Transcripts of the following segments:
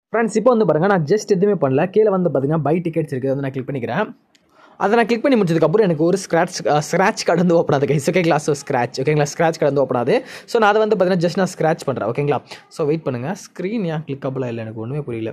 Friends இப்போ வந்து பாருங்கள் நான் ஜஸ்ட் எதுவுமே பண்ணல. கீழே வந்து பார்த்தீங்கன்னா பை டிக்கெட்ஸ் இருக்குது, வந்து நான் கிளிக் பண்ணிக்கிறேன். அதை நான் கிளிக் பண்ணி முடிச்சதுக்கப்புறம் எனக்கு ஒரு ஸ்க்ராட்ச் கார்டு வந்து ஓப்பன் ஆகுது கைஸ். ஓகேங்களா, ஸோ ஓகேங்களா, ஸ்க்ராட்ச் கார்டு வந்து ஓப்பன் ஆகுது. ஸோ நான் அதை வந்து பார்த்தீங்கன்னா ஜஸ்ட் நான் ஸ்க்ராட்ச் பண்ணுறேன். ஓகேங்களா, ஸோ வெயிட் பண்ணுங்கள். ஸ்க்ரீன் ஏன் கிளிக்கபிளாக இல்லை எனக்கு ஒன்றுமே புரியல.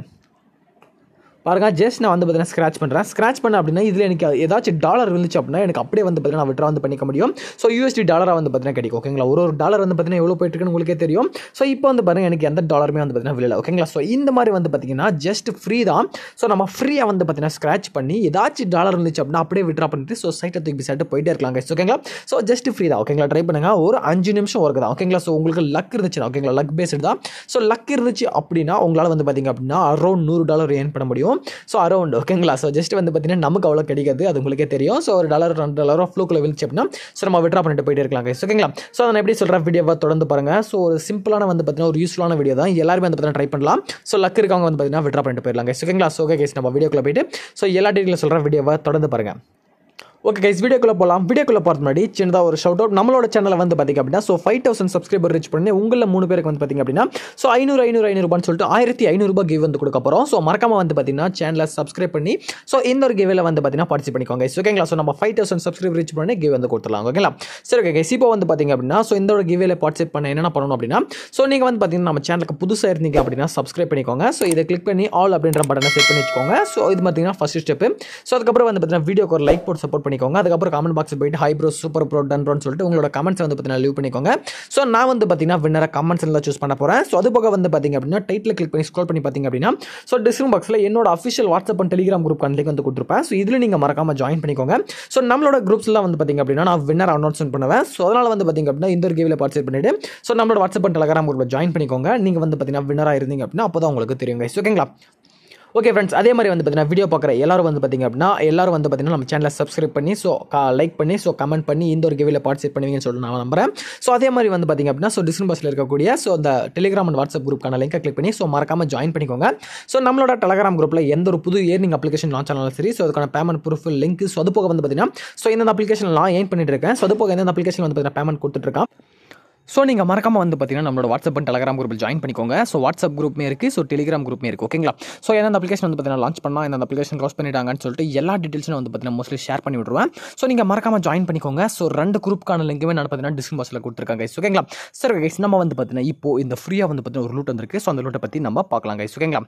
பாருங்க, ஜஸ்ட் நான் வந்து பார்த்தீங்கன்னா ஸ்க்ராட்ச் பண்ணேன் அப்படின்னா இதில் எனக்கு ஏதாச்சும் டாலர் இருந்துச்சு அப்படின்னா எனக்கு அப்படியே வந்து பார்த்தீங்கன்னா நான் விட்ரா வந்து பண்ணிக்க முடியும். ஸோ USD டாலராக வந்து பார்த்தீங்கன்னா கிடைக்கும். ஓகேங்களா, ஒரு டாலர் வந்து பார்த்தீங்கன்னா எவ்வளோ போயிட்டு இருக்குன்னு உங்களுக்கே தெரியும். ஸோ இப்போ வந்து பாருங்கள் எனக்கு எந்த டாலருமே வந்து பார்த்தீங்கன்னா விழல. ஓகேங்களா, ஸோ இந்த மாதிரி வந்து பார்த்தீங்கன்னா ஜஸ்ட் ஃப்ரீ தான். ஸோ நம்ம ஃப்ரீயாக வந்து பார்த்தீங்கன்னா ஸ்க்ராட்ச் பண்ணி ஏதாச்சும் டாலர் இருந்துச்சு அப்படின்னா அப்படியே விட்ரா பண்ணிட்டு ஸோ சைட்டை தூக்கி சைட்டு போயிட்டே இருக்கலாம். ஓகேங்களா, ஸோ ஜஸ்ட் ஃப்ரீ தான். ஓகேங்களா, ட்ரை பண்ணுங்க. ஒரு 5 நிமிஷம் ஒர்க் தான். ஓகேங்களா, ஸோ உங்களுக்கு லக் இருந்துச்சுன்னா, ஓகேங்களா, லக் பேஸ்டு தான். ஸோ லக் இருந்துச்சு அப்படின்னா உங்களால் வந்து பார்த்தீங்க அப்படின்னா அரௌண்ட் $100 ஏர்ன் பண்ண முடியும். ஸோ அரௌண்ட் ஓகேங்களா, ஸோ ஜஸ்ட் வந்து பார்த்தீங்கன்னா நமக்கு அவ்வளோ கிடைக்காது, அது உங்களுக்கே தெரியும். ஸோ ஒரு $1 $2 ஃப்ளூக்கில் விழுந்துச்சு அப்படின்னா ஸோ நம்ம விட்ரா பண்ணிட்டு போயிட்டே இருக்கலாம். ஓகேங்களா, ஸோ நான் எப்படி சொல்கிறேன், வீடியோவை தொடர்ந்து பாருங்கள். ஸோ ஒரு சிம்பிளான வந்து பார்த்தீங்கன்னா ஒரு யூஸ்ஃபுல்லான வீடியோ தான், எல்லாருமே வந்து பார்த்தீங்கன்னா ட்ரை பண்ணலாம். ஸோ லக் இருக்கவங்க வந்து பார்த்தீங்கன்னா விட்ரா பண்ணிட்டு போயிடலாம். ஓகேங்களா, ஸோ ஓகே கைஸ், நம்ம வீடியோக்குள்ள போயிட்டு ஸோ எல்லா டீட்டெயிலும் சொல்கிறேன், வீடியோவை தொடர்ந்து பாருங்கள். ஓகே கைஸ், வீடியோக்குள்ளே போகலாம். வீடியோக்குள்ளே போகிறது முன்னாடி சின்னதாக ஒரு ஷவுட் அவுட். நம்மளோட சேனலில் வந்து பார்த்திங்க அப்படின்னா ஸோ 5000 சப்ஸ்கிரைபர் ரீச் பண்ணி உங்களில் 3 பேருக்கு வந்து பார்த்திங்க அப்படின்னா ஸோ 500 சொல்லிட்டு $1500 கிவ் வந்து கொடுக்க போகிறோம். ஸோ மறக்காமல் வந்து பார்த்திங்கன்னா சேனலை சப்ஸ்கிரைப் பண்ணி ஸோ இந்த ஒரு கிவ்வில் வந்து பார்த்திங்கன்னா பார்ட்டிசிபேட் பண்ணிக்கோங்க. ஓகேங்களா, ஸோ நம்ம 5000 சப்ஸ்கிரைபர் ரீச் பண்ணி கிவ் வந்து கொடுத்துடலாம். ஓகேங்களா, சரி ஓகே கைஸ், இப்போ வந்து பார்த்திங்க அப்படின்னா ஸோ இந்த ஒரு கிவ்வில் பார்ட்டிசிபேட் பண்ண என்னென்ன பண்ணணும் அப்படின்னா ஸோ நீங்கள் வந்து பார்த்திங்கன்னா நம்ம சேனலுக்கு புதுசாக இருந்தீங்க அப்படின்னா சப்ஸ்கிரைப் பண்ணிக்கோங்க. ஸோ இதை கிளிக் பண்ணி ஆல் அப்படின்ற பட்டனை செட் பண்ணி வச்சுக்கோங்க. ஸோ இது பார்த்திங்கன்னா ஃபஸ்ட் ஸ்டெப்பு. ஸோ அதுக்கப்புறம் வந்து பார்த்திங்கன்னா வீடியோக்கு ஒரு லைக் போட்டு சப்போர்ட் பண்ணிக்கோங்க. அதுக்கப்புறம் கமெண்ட் பாக்ஸ் போயிட்டு hi bro, super bro, done ப்ரோன்னு சொல்லிட்டு உங்களோட கமெண்ட்ஸ் வந்து பார்த்தீங்கன்னா லீவ் பண்ணிக்கோங்க. ஸோ நான் வந்து பார்த்தீங்கன்னா வின்னரை கமெண்ட்ஸ் எல்லாம் சூஸ் பண்ண போகிறேன். ஸோ அது போக வந்து பார்த்தீங்க அப்படின்னா டைட்டில் கிளிக் பண்ணி ஸ்க்ரோல் பண்ணி பார்த்தீங்க அப்படின்னா ஸோ டிஸ்கிரிப்ஷன் பாக்ஸில் என்னோட official WhatsApp and Telegram group link வந்து கொடுத்துருப்பேன். ஸோ இதில் நீங்கள் மறக்காமல் ஜாயின் பண்ணிக்கோங்க. ஸோ நம்மளோட குரூப்ஸ்லாம் வந்து பார்த்தீங்க அப்படின்னா நான் வின்னர் அனௌன்ஸ்மெண்ட் பண்ணுவேன். ஸோ அதனால் வந்து பார்த்தீங்க அப்படின்னா இந்த ஒரு கேவில் பார்ட்டிசிபேட் பண்ணிட்டு ஸோ நம்மளோட வாட்ஸ்அப் அண்ட் டெலிகிராம் குரூப்பில் ஜாயின் பண்ணிக்கோங்க. நீங்கள் வந்து பார்த்தீங்கன்னா வின்னராக இருந்தீங்க அப்படின்னா அப்போ தான் உங்களுக்கு தெரியும் கைஸ். ஓகேங்களா, ஓகே ஃப்ரெண்ட்ஸ், அதே மாதிரி வந்து பார்த்தீங்கன்னா வீடியோ பார்க்குற எல்லாரும் வந்து பார்த்தீங்க அப்படின்னா எல்லாரும் வந்து பார்த்தீங்கன்னா நம்ம சேனலை சப்ஸ்கிரைப் பண்ணி ஸோ லைக் பண்ணி ஸோ கமெண்ட் பண்ணி இந்த ஒரு கிவ்வில் பார்ட்டிசிபேட் பண்ணுவீங்கன்னு சொல்லிட்டு நான் நம்புறேன். ஸோ அதே மாதிரி வந்து பார்த்தீங்க அப்படின்னா ஸோ டிஸ்கிரிப்ஷன் பாக்ஸில் இருக்கக்கூடிய ஸோ அந்த டெலிகிராம் அண்ட் வாட்ஸ்அப் குரூப்க்கான லிங்கை கிளிக் பண்ணி ஸோ மறக்காமல் ஜாயின் பண்ணிக்கோங்க. ஸோ நம்மளோட டெலிகிராம் குரூப்பில் எந்த ஒரு புது ஏர்னிங் அப்ளிகேஷன் லான்ச் ஆனாலும் சரி ஸோ அதுக்கான பேமெண்ட் ப்ரூஃப் லிங்க் ஸோ அது போக வந்து பார்த்தீங்கன்னா ஸோ இந்த அப்ளிகேஷன் நான் ஏர்ன் பண்ணிட்டு இருக்கேன். ஸோ அது போக எந்த அப்ளிகேஷன் வந்து பார்த்தீங்கன்னா பேமெண்ட் கொடுத்துட்ருக்கேன். ஸோ நீங்கள் மறக்காமல் வந்து பார்த்தீங்கன்னா நம்மளோட வாட்ஸ்அப் அண்ட் டெலிகிராம் குரூப்பில் ஜாயின் பண்ணிக்கோங்க. ஸோ வாட்ஸ்அப் குரூப்மே இருக்குது, ஸோ டெலிகிராம் குரூப்மே இருக்குது. ஓகேங்களா, ஸோ எந்த அப்ளிகேஷன் வந்து பார்த்தீங்கன்னா லான்ச் பண்ணால் இந்த அப்ளிகேஷன் க்ளோஸ் பண்ணிட்டாங்கன்னு சொல்லிட்டு எல்லா டீட்டெயில்ஸும் வந்து பார்த்தீங்கன்னா மோஸ்ட்லி ஷேர் பண்ணி விட்ருவேன். ஸோ நீங்கள் மறக்காமல் ஜாயின் பண்ணிக்கோங்க. ஸோ 2 குரூப்புக்கான லிங்க்குமே நான் பார்த்தீங்கன்னா டிஸ்கிரிப்ஷன் பாக்ஸில் கொடுத்துருக்காங்க கைஸ். ஓகேங்களா, சரி கைஸ், நம்ம வந்து பார்த்தீங்கன்னா இப்போ இந்த ஃப்ரீயாக வந்து பார்த்தீங்கன்னா ஒரு லூட் வந்திருக்கு. ஸோ அந்த லூட்டை பற்றி நம்ம பார்க்கலாம் கைஸ். ஓகேங்களா,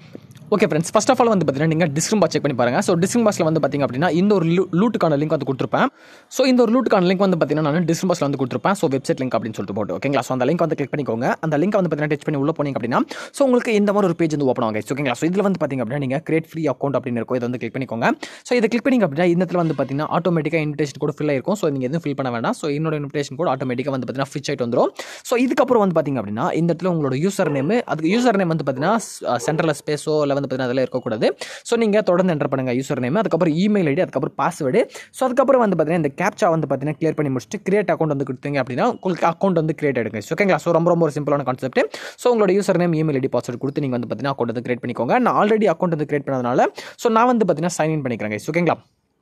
okay friends, first of all வந்து பார்த்தீங்கன்னா நீங்கள் டிஸ்கிரிப்ஷன் பாக்ஸ் செக் பண்ணி பாருங்கள். ஸோ டிஸ்கிரிப்ஷன் பாக்ஸில் வந்து பார்த்தீங்க அப்படின்னா இந்த ஒரு லூட்டுக்கான லிங்க் வந்து கொடுத்துருப்பேன். ஸோ இந்த ஒரு லூட்டுக்கான லிங்க் வந்து பார்த்தீங்கன்னா நான் டிஸ்கிரிப்ஷன் பாக்ஸில் வந்து கொடுத்துருப்பேன். ஸோ வெப்சைட் லிங்க் அப்படின்னு சொல்லிட்டு போட்டு ஓகேங்களா. ஸோ அந்த லிங்க் வந்து கிளிக் பண்ணிக்கோங்க. அந்த லிங்க் வந்து பார்த்தீங்கன்னா டச் பண்ணி உள்ள போனீங்க அப்படின்னா ஸோ உங்களுக்கு இந்த மாதிரி ஒரு பேஜ் வந்து ஓப்பன் ஆகும். ஓகேங்களா, ஸோ இதில் வந்து பார்த்தீங்க அப்படின்னா நீங்கள் கிரியேட் ஃப்ரீ அக்கௌண்ட் அப்படின்னு இருக்கும், இதை வந்து கிளிக் பண்ணிக்கோங்க. ஸோ இதை கிளிக் பண்ணிங்க அப்படின்னா இந்த இடத்துல வந்து பார்த்தீங்கன்னா ஆட்டோமேட்டிக்காக இன்விடேஷன் கோட் ஃபில் ஆயிருக்கும். ஸோ நீங்கள் எதுவும் ஃபில் பண்ண வேண்டாம். ஸோ என்னோட இன்விடேஷன் கோட் ஆட்டோமேட்டிக்காக வந்து பார்த்தீங்கன்னா ஃபிச் ஆகிட்டு வந்துடும். ஸோ இதுக்கப்புறம் வந்து பார்த்தீங்க அப்படின்னா இந்த இடத்துல உங்களோட யூசர் நேம், அதுக்கு யூசர் நேம் வந்து பார்த்தீங்கன்னா சென்ட்ரல் ஸ்பேஸோ இல்லை வந்து பார்த்தீங்கன்னா அதில் இருக்கக்கூடாது. ஸோ நீங்கள் தொடர்ந்து என்டர் பண்ணுங்கள் யூசர் நேம், அதுக்கப்புறம் இமெயில் ஐடி, அதுக்கப்புறம் பாஸ்வேர்டு. ஸோ அதுக்கப்புறம் வந்து பார்த்தீங்கன்னா இந்த கேப்சா வந்து பார்த்தீங்கன்னா கிளியர் பண்ணி முடிச்சுட்டு கிரியேட் அக்கௌண்ட் வந்து கொடுத்தீங்க அப்படின்னா உங்களுக்கு அக்கௌண்ட் வந்து கிரியேட் ஆகிடுங்க. ஓகேங்களா, ஸோ ரொம்ப ஒரு சிம்பிளான கான்செப்ட். ஸோ உங்களோட user name, email ID, password கொடுத்து நீங்கள் வந்து பார்த்தீங்கன்னா அக்கௌண்ட் வந்து கிரியேட் பண்ணிக்கோங்க. நான் ஆல்ரெடி அக்கௌண்ட் வந்து கிரியேட் பண்ணதுனால ஸோ நான் வந்து பார்த்தீங்கன்னா சைன் இன் பண்ணிக்கிறேன். ஓகேங்களா,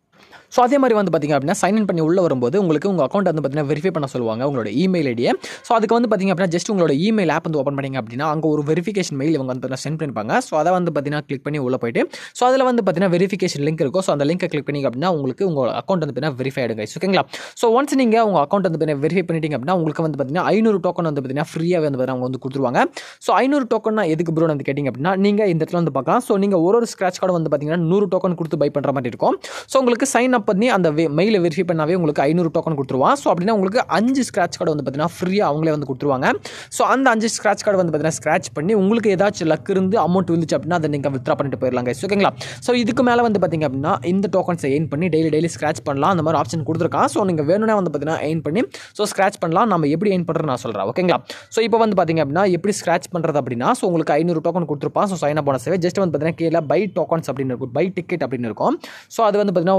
ஸோ அதே மாதிரி வந்து பார்த்திங்க அப்படின்னா சைன் இன் பண்ணி உள்ள வரும்போது உங்களுக்கு உங்கள் அக்கௌண்ட் வந்து பார்த்தீங்கன்னா வெரிஃபை பண்ண சொல்லுவாங்க உங்களோட இமெயில் ஐடியை. ஸோ அதுக்கு வந்து பார்த்திங்க அப்படின்னா ஜஸ்ட் உங்களோட இமெயில் ஆப் வந்து ஓப்பன் பண்ணிங்க அப்படின்னா அங்கே ஒரு வெரிஃபிகேஷன் மெயில் இவங்க வந்து சென்ட் பண்ணிப்பாங்க. ஸோ அதை வந்து பார்த்தீங்கன்னா கிளிக் பண்ணி உள்ள போயிட்டு ஸோ அதில் வந்து பார்த்தீங்கன்னா வெரிஃபிகேஷன் லிங்க் இருக்கும். ஸோ அந்த லிங்கை கிளிக் பண்ணிங்க அப்படின்னா உங்களுக்கு உங்கள் அக்கௌண்ட் வந்து பார்த்தீங்கன்னா வெரிஃபை ஆகிடுங்க. ஓகேங்களா, ஸோ ஒன்ஸ் நீங்கள் உங்கள் அக்கௌண்ட் வந்து பார்த்தீங்கன்னா வெரிஃபை பண்ணிட்டீங்க அப்படின்னா உங்களுக்கு வந்து பார்த்தீங்கன்னா 500 டோக்கன் வந்து பார்த்தீங்கன்னா ஃப்ரீயாக வந்து அவங்க வந்து கொடுத்துருவாங்க. ஸோ 500 டோக்கன் எதுக்கு ப்ரோ வந்து கேட்டிங்க அப்படின்னா நீங்கள் இந்த இடத்துல வந்து பார்க்கலாம். ஸோ நீங்கள் ஒரு ஸ்க்ராட்ச் கார்டு வந்து பார்த்தீங்கன்னா 100 டோக்கன் கொடுத்து பை பண்ணுற மாதிரி இருக்கும். ஸோ உங்களுக்கு சைன் அப் பண்ணி அந்த மெயிலை வெரிஃபை பண்ணாவே உங்களுக்கு 500 டோக்கன் கொடுத்துருவான். ஸோ அப்படின்னா உங்களுக்கு 5 ஸ்க்ராட்ச் கார்டு வந்து பார்த்தீங்கன்னா ஃப்ரீயாக அவங்களே வந்து கொடுத்துருவாங்க. ஸோ அந்த 5 ஸ்க்ராட்ச் கார்டு வந்து பார்த்தீங்கன்னா ஸ்க்ராட்ச் பண்ணி உங்களுக்கு ஏதாச்சும் லக் இருந்து அமௌண்ட் வந்துச்சு அப்படின்னா அதை நீங்கள் வித்ரா பண்ணிட்டு போயிடலாம் கைஸ். ஓகேங்களா, ஸோ இதுக்கு மேலே வந்து பார்த்தீங்க அப்படின்னா இந்த டோக்கன்ஸை எயின் பண்ணி டெய்லி ஸ்க்ராட்ச் பண்ணலாம். அந்த மாதிரி ஆப்ஷன் கொடுத்துருக்கான். ஸோ நீங்கள் வேணும்னா வந்து பார்த்தீங்கன்னா எயின் பண்ணி ஸோ ஸ்க்ராட்ச் பண்ணலாம். நம்ம எப்படி எயின் பண்ணுறது நான் சொல்கிறேன். ஓகேங்களா, ஸோ இப்போ வந்து பார்த்தீங்க அப்படின்னா எப்படி ஸ்க்ராட்ச் பண்ணுறது அப்படின்னா ஸோ உங்களுக்கு 500 டோக்கன் கொடுத்துருப்பான். ஸோ சைன் அப் போனஸே ஜஸ்ட் வந்து பார்த்தீங்கன்னா கீழே பை டோக்கன்ஸ் அப்படின்னு இருக்கும், பை டிக்கெட் அப்படின்னு இருக்கும். ஸோ அது வந்து பார்த்தீங்கன்னா ஒரு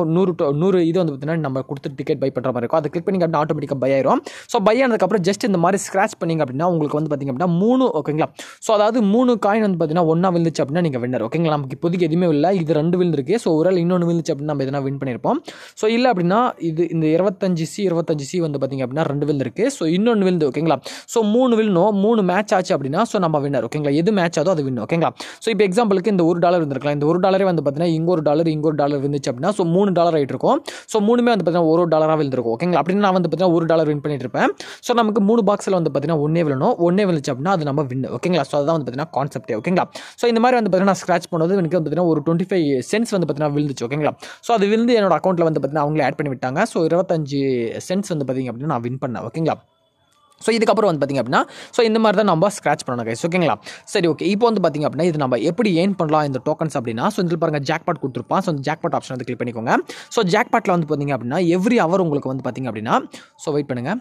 100 இது வந்து பார்த்தீங்கன்னா நம்ம கொடுத்து டிக்கெட் பை பண்ணுற மாதிரி இருக்கும். அதை கிளிக் பண்ணி அப்படின்னா ஆட்டோமேட்டிக்காக பை ஆயிரும். ஸோ பை ஆனதுக்கப்புறம் ஜஸ்ட் இந்த மாதிரி ஸ்க்ராச் பண்ணிங்க அப்படின்னா உங்களுக்கு வந்து பார்த்திங்க அப்படின்னா 3 ஓகேங்களா. ஸோ அதாவது 3 காயின் வந்து பார்த்தீங்கன்னா ஒன்றா விழுந்துச்சு அப்படின்னா நீங்கள் வின்னர் ஓகேங்களா. நமக்கு இப்போதைக்கு எதுவுமே இல்லை, இது 2 விழுந்துருக்கு. ஸோ ஒரு ஆள் இன்னொன்று விழுந்துச்சு அப்படின்னா நம்ம எதனா வின் பண்ணியிருப்போம். ஸோ இல்லை அப்படின்னா இந்த 25C வந்து பார்த்திங்க அப்படின்னா 2 விழுந்துருக்கு. ஸோ இன்னொன்று விழுந்து ஓகேங்களா. ஸோ 3 விழுணும், 3 மேட்ச் ஆச்சு அப்படின்னா ஸோ நம்ம வின்னர் ஓகேங்களா. எது மேட்ச் ஆதோ அது வின் ஓகேங்களா. ஸோ இப்போ எக்ஸாம்பிளுக்கு இந்த $1 இருந்திருக்கலாம். இந்த $1 வந்து பார்த்தீங்கன்னா இங்கே ஒரு $1 விழுந்துச்சு அப்படின்னா ஸோ $3 ஆகிட்டு இருக்கும். ஸோ 3மே வந்து பார்த்தீங்கன்னா $1 விழுந்திருக்கும் ஓகேங்களா. அப்படின்னு நான் வந்து பார்த்தீங்கன்னா $1 வின் பண்ணிட்டு இருப்பேன். ஸோ நமக்கு 3 பாக்ஸில் வந்து பார்த்தீங்கன்னா ஒன்றே விழணும், ஒன்றே விழுந்துச்சு அப்படின்னா அது நம்ம வின் ஓகேங்களா. ஸோ அதுதான் வந்து பார்த்தீங்கன்னா கான்செப்டே ஓகேங்களா. ஸோ இந்த மாதிரி வந்து பார்த்தீங்கன்னா நான் ஸ்க்ராச் பண்ணுறது எனக்கு வந்து பார்த்தீங்கன்னா ஒரு 25 சென்ட்ஸ் வந்து பார்த்தீங்கன்னா விழுந்துச்சு ஓகேங்களா. ஸோ அது விழுந்து என்னோட அக்கௌண்ட்டில் வந்து பார்த்தீங்கன்னா அவங்களே ஆட் பண்ணி விட்டாங்க. ஸோ 25 சென்ட்ஸ் வந்து பார்த்தீங்க அப்படின்னா நான் வின் பண்ணேன் ஓகேங்களா. ஸோ இதுக்கப்புறம் வந்து பார்த்திங்க அப்படின்னா ஸோ இந்த மாதிரி தான் நம்ம ஸ்க்ராச் பண்ணணும் கைஸ் ஓகேங்களா. சரி ஓகே, இப்போ வந்து பார்த்திங்க அப்படின்னா இது நம்ம எப்படி ஏர்ன் பண்ணலாம் இந்த டோக்கன்ஸ் அப்படின்னா ஸோ இதில் பாருங்கள் ஜாக்பாட் கொடுத்துருப்பான். ஸோ இந்த ஜாக்பாட் ஆப்ஷன் வந்து கிளிக் பண்ணிக்கோங்க. ஸோ ஜாக்பாட்டில் வந்து பார்த்திங்க அப்படின்னா எவ்ரி ஹவர் உங்களுக்கு வந்து பார்த்திங்க அப்படின்னா ஸோ வெயிட் பண்ணுங்கள்.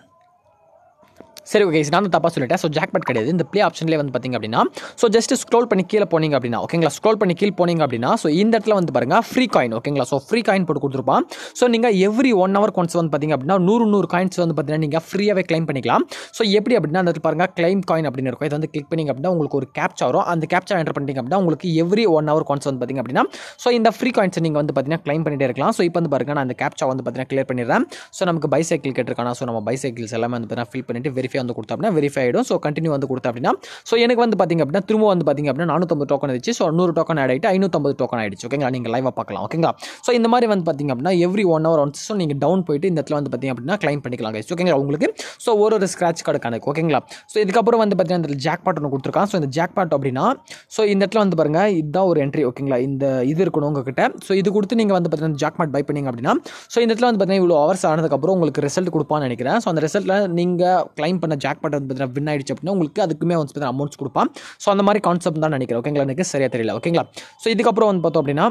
சரி ஓகே, நான் தப்பாக சொல்லிட்டேன். ஸோ ஜாக்பாட் கிடையாது, இந்த ப்ளே ஆப்ஷன்லேயே வந்து பார்த்திங்க அப்படின்னா ஸோ ஜஸ்ட் ஸ்க்ரோல் பண்ணி கீழே போனீங்க அப்படின்னா ஓகேங்களா. ஸ்க்ரோல் பண்ணி கீழே போனீங்க அப்படின்னா ஸோ இந்த இடத்துல வந்து பாருங்கள் ஃப்ரீ காயின் ஓகேங்களா. ஸோ ஃப்ரீ காயின் போட்டு கொடுத்துருப்பான். ஸோ நீங்கள் எவ்ரி 1 hour கொன்ஸ் வந்து பார்த்திங்க அப்படின்னா 100 காயின்ஸ் வந்து பார்த்தீங்கன்னா நீங்கள் ஃப்ரீயாகவே கிளைம் பண்ணிக்கலாம். ஸோ எப்படி அப்படின்னா அந்த இடத்துல பாருங்கள் கிளைம் காயின் அப்படின்னு இருக்கும். இதை வந்து கிளிக் பண்ணிங்க அப்படின்னா உங்களுக்கு ஒரு கேப்ச்சா வரும். அந்த கேப்ச்சா என்டர் பண்ணிங்க அப்படின்னா உங்களுக்கு எவ்ரி 1 hour கொன்ஸ் வந்து பார்த்திங்க அப்படின்னா ஸோ இந்த ஃப்ரீ காயின்ஸை நீங்கள் வந்து பார்த்தீங்கன்னா கிளைம் பண்ணிட்டே இருக்கலாம். ஸோ இப்போ வந்து பாருங்கள் நான் இந்த கேப்ச்சா வந்து பார்த்தீங்கன்னா கிளியர் பண்ணிடுறேன். ஸோ நமக்கு பைசைக்கிள் கேட்டிருக்கானா. ஸோ நம்ம பைசைக்கிள்ஸ் எல்லாமே வந்து பார்த்தீங்கன்னா ஃபில் பண்ணிட்டு வெரிஃபை வந்து கொடுத்தா அப்படின்னா வெரிஃபை ஆகிடும். ஸோ கண்டினியூ வந்து கொடுத்தா அப்படின்னா ஸோ எனக்கு வந்து பார்த்திங்க அப்படின்னா திரும்ப வந்து பார்த்திங்க அப்படின்னா 450 டோக்கன் இருந்துச்சு. ஸோ 100 டோக்கன் ஆட் ஆகிட்டு 550 டோக்கன் ஆகிடுச்சு ஓகேங்களா. நீங்கள் லைவாக பார்க்கலாம் ஓகேங்களா. ஸோ இந்த மாதிரி வந்து பார்த்திங்க அப்படின்னா எவ்ரி 1 hour ஒன்ஸ் ஸோ நீங்கள் டவுன் போயிட்டு இந்த இடத்துல வந்து பார்த்திங்க அப்படின்னா கிளைம் பண்ணிக்கலாம் கைஸ் ஓகேங்களா. உங்களுக்கு ஸோ ஒரு ஸ்க்ராட்ச் கார்டு கணக்கு ஓகேங்களா. ஸோ இதுக்கப்புறம் வந்து பார்த்திங்கன்னா இந்த ஜாக்பாட் ஒன்று கொடுத்துருக்கான். ஸோ இந்த ஜாக்பாட் அப்படின்னா ஸோ இந்த இடத்துல வந்து பாருங்கள் இதுதான் ஒரு என்ட்ரி ஓகேங்களா. இந்த இது இருக்கணும் உங்ககிட்ட. ஸோ இது கொடுத்து நீங்கள் வந்து பார்த்திங்கன்னா ஜாக்பாட் பை பண்ணிங்க அப்படின்னா ஸோ இந்த இடத்துல வந்து பார்த்திங்கன்னா இவ்வளோ ஹவர்ஸ் ஆனதுக்கப்புறம் உங்களுக்கு ரிசல்ட் கொடுப்பான்னு நினைக்கிறேன். ஸோ அந்த ரிசல்ட்டில் நீங்கள் கிளைம் பண்ண ஜாக்பாட் வந்து பார்த்திங்கன்னா வின் ஆகிடுச்சு அப்படின்னா உங்களுக்கு அதுக்குமே வந்து பார்த்தீங்கன்னா அமௌண்ட்ஸ் கொடுப்பான். ஸோ அந்த மாதிரி கான்செப்ட் தான் நினைக்கிறேன் ஓகேங்களா. எனக்கு சரியாக தெரியல ஓகேங்களா. ஸோ இதுக்கப்புறம் வந்து பார்த்தோம் அப்படின்னா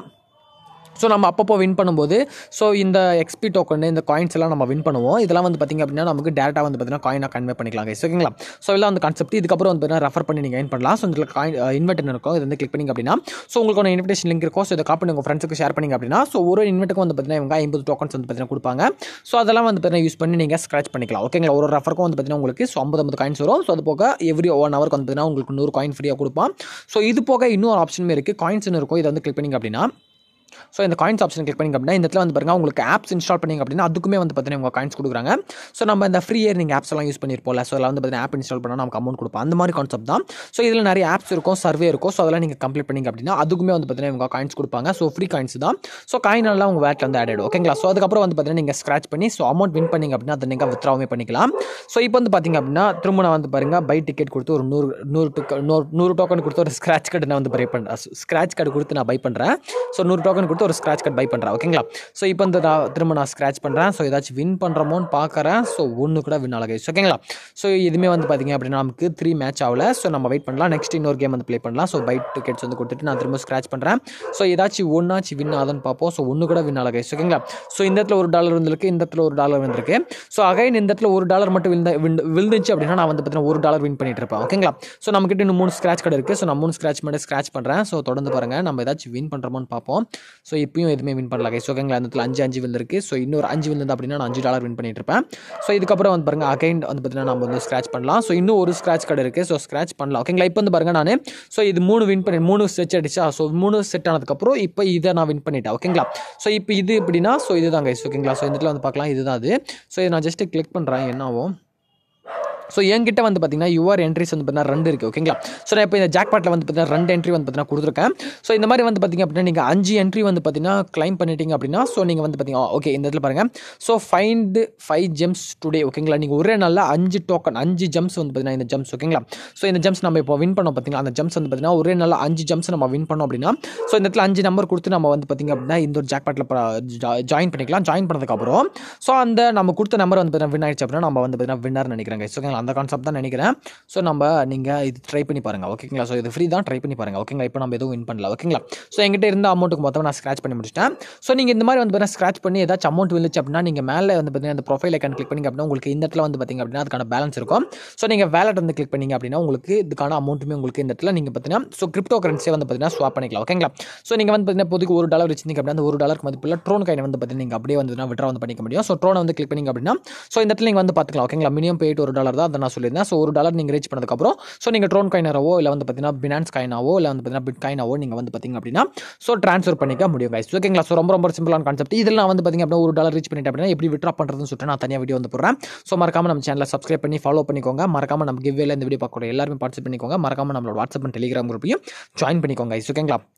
ஸோ நம்ம அப்பப்போ வின் பண்ணும்போது ஸோ இந்த எக்ஸ்பி டோக்கன் இந்த காயின்ஸ் எல்லாம் நம்ம வின் பண்ணுவோம். இதெல்லாம் வந்து பார்த்திங்க அப்படின்னா நமக்கு டேரெக்டாக வந்து பார்த்தீங்கன்னா காயினாக கன்வெர்ட் பண்ணிக்கலாம் கைஸ் ஓகேங்களா. ஸோ எல்லாம் வந்து கான்செப்ட். இதுக்கப்புறம் வந்து பார்த்தீங்கன்னா ரெஃபர் பண்ணி நீங்கள் ஏர்ன் பண்ணலாம். ஸோ இதில் காயின் இன்வெர்ட் இருக்கும். இது வந்து கிளிக் பண்ணிங்க அப்படின்னா ஸோ உங்களுக்கு ஒரு இன்விடேஷன் லிங்க் இருக்கும். ஸோ இதை காப்பி உங்கள் ஃப்ரெண்ட்ஸுக்கு ஷேர் பண்ணிங்க அப்படின்னா ஸோ ஒரு இன்வெர்ட்டுக்கு வந்து பார்த்தீங்கன்னா இவங்க 50 டோக்கன்ஸ் வந்து பார்த்தீங்கன்னா கொடுப்பாங்க. ஸோ அதெல்லாம் வந்து பார்த்தீங்கன்னா யூஸ் பண்ணி நீங்கள் ஸ்க்ராச் பண்ணிக்கலாம் ஓகேங்களா. ஒரு ரெஃபருக்கும் வந்து பார்த்தீங்கன்னா உங்களுக்கு ஸோ 50 காயின்ஸ் வரும். ஸோ அது போக எவ்ரி 1 hour வந்து பார்த்தீங்கன்னா உங்களுக்கு 100 காயின் ஃப்ரீயாக கொடுப்பான். ஸோ இது போக இன்னொரு ஆப்ஷனுமே இருக்குது, காயின்ஸ்னு இருக்கும். இதை வந்து கிளிக் பண்ணிங்க அப்படின்னா ஸோ இந்த காயின்ஸ் ஆப்ஷன் கிளிக் பண்ணிங்க அப்படின்னா இந்த இடத்துல வந்து பாருங்கள் உங்களுக்கு ஆப்ஸ் இன்ஸ்டால் பண்ணிங்க அப்படின்னா அதுக்குமே வந்து பார்த்தீங்கன்னா உங்கள் காயின்ஸ் கொடுக்குறாங்க. ஸோ நம்ம இந்த ஃப்ரீ இயர் நீங்கள் ஆப்ஸ் எல்லாம் யூஸ் பண்ணியிருப்போம்ல. ஸோ அதில் வந்து பார்த்தீங்கன்னா ஆப் இன்ஸ்டால் பண்ணால் நமக்கு அமௌண்ட் கொடுப்போம். அந்த மாதிரி கான்செப்ட் தான். ஸோ இதில் நிறைய ஆப்ஸ் இருக்கும், சர்வே இருக்கும். ஸோ அதெல்லாம் நீங்கள் கம்ப்ளீட் பண்ணிங்க அப்படின்னா அதுக்குமே வந்து பார்த்தீங்கன்னா உங்கள் காயின்ஸ் கொடுப்பாங்க. ஸோ ஃப்ரீ காயின்ஸ் தான். ஸோ காயினெல்லாம் உங்கள் வேட்டில் வந்து ஆட் ஆகிடும் ஓகேங்களா. ஸோ அதுக்கப்புறம் வந்து பார்த்தீங்கன்னா நீங்கள் ஸ்க்ராச் பண்ணி ஸோ அமௌண்ட் வின் பண்ணிங்க அப்படின்னா அதை நீங்கள் வித்ராவுமே பண்ணிக்கலாம். ஸோ இப்போ வந்து பார்த்தீங்க அப்படின்னா திரும்ப நான் வந்து பாருங்கள் பை டிக்கெட் கொடுத்து ஒரு 100 டோக்கன் கொடுத்து ஒரு ஸ்க்ராச் கார்டு நான் வந்து பை பண்ணுறேன். ஸ்க்ராச் கார்டு கொடுத்து நான் பை பண்ணுறேன். ஸோ 100 டோக்கன் கொடுத்து ஒரு ஸ்க்ராச் கார்டு பை பண்ணுறேன் ஓகேங்களா. ஸோ இப்போ வந்து திரும்ப நான் ஸ்க்ராச் பண்ணுறேன். ஸோ ஏதாச்சும் வின் பண்ணுறமோன்னு பார்க்குறேன். ஸோ ஒன்று கூட வின் ஆகலை ஓகேங்களா. ஸோ இதுவுமே வந்து பார்த்திங்க அப்படின்னா நமக்கு 3 மேட்ச் ஆகல. ஸோ நம்ம வெயிட் பண்ணலாம். நெக்ஸ்ட் இன்னொரு கேம் வந்து ப்ளே பண்ணலாம். ஸோ பை டிக்கெட்ஸ் வந்து கொடுத்துட்டு நான் திரும்ப ஸ்க்ராச் பண்ணுறேன். ஸோ ஏதாச்சும் ஒன்றாச்சும் வின் ஆகுதுன்னு பார்ப்போம். ஸோ ஒன்று கூட வின் ஆகலை ஓகேங்களா. ஸோ இந்த இடத்துல $1 வந்துருக்கு, இந்த இடத்துல $1 வந்திருக்கு. ஸோ அகைன் இந்த இடத்துல $1 மட்டும் விழுந்துச்சு அப்படின்னா நான் வந்து பார்த்தீங்கன்னா $1 வின் பண்ணிட்டு இருப்பேன் ஓகேங்களா. ஸோ நம்மகிட்ட இன்னும் 3 ஸ்க்ராச் கார்டு இருக்குது. ஸோ நான் 3 ஸ்க்ராச் மட்டும் ஸ்க்ராச் பண்ணுறேன். ஸோ தொடர்ந்து பாருங்கள் நம்ம ஏதாச்சும் வின் பண்ணுறோமோன்னு பார்ப்போம். ஸோ இப்பயும் எதுவுமே வின் பண்ணல கைஸ் ஓகேங்களா. இந்த இடத்துல 5 விழுந்திருக்கு. ஸோ இன்னொரு 5 விழுந்து அப்படின்னா நான் $5 வின் பண்ணிட்டு இருப்பேன். ஸோ இதுக்கப்புறம் வந்து பாருங்கள் அகைன் வந்து பார்த்தீங்கன்னா நம்ம வந்து ஸ்க்ராச் பண்ணலாம். ஸோ இன்னும் ஒரு ஸ்க்ராச் கார்டு இருக்குது. ஸோ ஸ்க்ராச் பண்ணலாம் ஓகேங்களா. இப்போ வந்து பாருங்கள் நான் ஸோ இது 3 வின் பண்ணி 3 செட் அடிச்சா. ஸோ 3 செட் ஆனதுக்கப்புறம் இப்போ இதை நான் வின் பண்ணிட்டேன் ஓகேங்களா. ஸோ இப்போ இது எப்படின்னா ஸோ இதுதான் கைஸ் ஓகேங்களா. ஸோ இந்த இடத்துல வந்து பார்க்கலாம் இதுதான் அது. ஸோ இதை நான் ஜஸ்ட்டு கிளிக் பண்ணுறேன் என்ன ஆகும். ஸோ என்கிட்ட வந்து பார்த்தீங்கன்னா யுவர் என்ட்ரிஸ் வந்து பார்த்தீங்கன்னா 2 இருக்குது ஓகேங்களா. ஸோ நான் இப்போ இந்த ஜாக்பாட்டில் வந்து பார்த்தீங்கன்னா 2 என்ட்ரி வந்து பார்த்தீங்கன்னா கொடுத்துருக்கேன். ஸோ இந்த மாதிரி வந்து பார்த்தீங்க அப்படின்னா நீங்கள் 5 என்ட்ரி வந்து பார்த்தீங்கன்னா கிளைம் பண்ணிட்டீங்க அப்படின்னா ஸோ நீங்கள் வந்து பார்த்தீங்கன்னா ஓகே இந்த இடத்துல பாருங்கள். ஸோ ஃபைண்ட் 5 ஜெம்ஸ் டுடே ஓகேங்களா. நீங்கள் ஒரே நாளில் 5 டோக்கன் 5 ஜெம்ஸ் வந்து பார்த்தீங்கன்னா இந்த ஜெம்ஸ் ஓகேங்களா. ஸோ இந்த ஜெம்ஸ் நம்ம இப்போ வின் பண்ணோம் பார்த்தீங்கன்னா அந்த ஜெம்ஸ் வந்து பார்த்தீங்கன்னா ஒரே நாளில் 5 ஜெம்ஸ் நம்ம வின் பண்ணோம் அப்படின்னா ஸோ இந்த இடத்துல 5 நம்பர் கொடுத்து நம்ம வந்து பார்த்தீங்க அப்படின்னா இந்த ஒரு ஜாக்பாட்டில் ஜாயின் பண்ணிக்கலாம். ஜாயின் பண்ணதுக்கப்புறம் ஸோ அந்த நம்ம கொடுத்த நம்பர் வந்து பார்த்தீங்கன்னா வின் ஆயிடுச்சு அப்படின்னா நம்ம வந்து பார்த்தீங்கன்னா வின்னர் நினைக்கிறேங்க ஓகேங்களா. ஓகேங்களா. அந்த கான்செப்ட் தான் நினைக்கிறேன். ஸோ நீங்கள் இது ட்ரை பண்ணி பாருங்கள் ஓகேங்களா. ஸோ இது ஃப்ரீ தான், ட்ரை பண்ணி பாருங்கள் ஓகேங்களா. இப்போ நம்ம எதுவும் வின் பண்ணல ஓகேங்களா. ஸோ என்கிட்ட இருந்த அமௌண்ட்டுக்கு மொத்தமாக நான் ஸ்க்ராச் பண்ணி முடிச்சிட்டேன். ஸோ நீங்கள் இந்த மாதிரி வந்து பார்த்தீங்கன்னா ஸ்க்ராச் பண்ணி ஏதாச்சும் அமௌண்ட் விழுச்சு அப்படின்னா நீங்கள் மேலே வந்து பார்த்தீங்கன்னா அந்த ப்ரொஃபைல் ஐக்கான் கிளிக் பண்ணிங்க அப்படின்னா உங்களுக்கு இந்த இடத்துல வந்து பார்த்தீங்க அப்படின்னா அதுக்கான பேலன்ஸ் இருக்கும். ஸோ நீங்கள் வேலட் வந்து கிளிக் பண்ணிங்க அப்படின்னா உங்களுக்கு இதுக்கான அமௌண்ட்டுமே உங்களுக்கு இந்த இடத்துல நீங்கள் பார்த்தீங்கன்னா ஸோ கிரிப்டோ கரன்சியை வந்து பார்த்தீங்கன்னா ஸ்வாப் பண்ணிக்கலாம் ஓகேங்களா. ஸோ நீங்கள் வந்து பார்த்தீங்கன்னா இப்போதைக்கு $1 வச்சிருந்தீங்க அப்படின்னா அந்த $1 மதிப்புள்ள ட்ரோன் காயினை வந்து பார்த்தீங்கன்னா நீங்கள் அப்படியே வந்து விட்ரா வந்து பண்ணிக்க முடியும். ஸோ ட்ரோனை வந்து கிளிக் பண்ணிங்க அப்படின்னா ஸோ இந்த இடத்துல நீங்கள் வந்து பார்த்துக்கலாம் ஓகேங்களா. மினிமம் பேட் $1 தான் அதை நான் சொல்லியிருந்தேன். ஸோ $1 நீங்கள் ரீச் பண்ணதுக்கப்புறம் ஸோ நீங்கள் ட்ரோன் காயினாவோ இல்லை வந்து பார்த்தீங்கன்னா பினான்ஸ் காயினாவோ இல்லை வந்து பார்த்தீங்கன்னா பிட் காயினாவோ நீங்கள் வந்து பார்த்தீங்க அப்படின்னா ஸோ ட்ரான்ஸ்ஃபர் பண்ணிக்க முடியும் கைஸ் ஓகேங்களா. ஸோ ரொம்ப சிம்பிளான கான்செப்ட். இதில் நான் வந்து பார்த்தீங்க அப்படின்னா $1 ரீச் பண்ணிட்டேன் அப்படின்னா எப்படி விட்ரா பண்ணுறதுன்னு சொல்லிட்டு நான் தனியாக வீடியோ வந்து போடுறேன். ஸோ மறக்காம நம்ம சேனலை சப்ஸ்கிரைப் பண்ணி ஃபாலோ பண்ணிக்கோங்க. மறக்காம நம்ம கிவ்வேல இந்த வீடியோ பார்க்கக்கூடிய எல்லாருமே பார்ட்டிசிபேட் பண்ணிக்கோங்க. மறக்காம நம்மளோட வாட்ஸ்அப் அண்ட் டெலிகிராம் குரூப்பையும் ஜாயின் பண்ணிக்கோங்க கைஸ் ஓகேங்களா.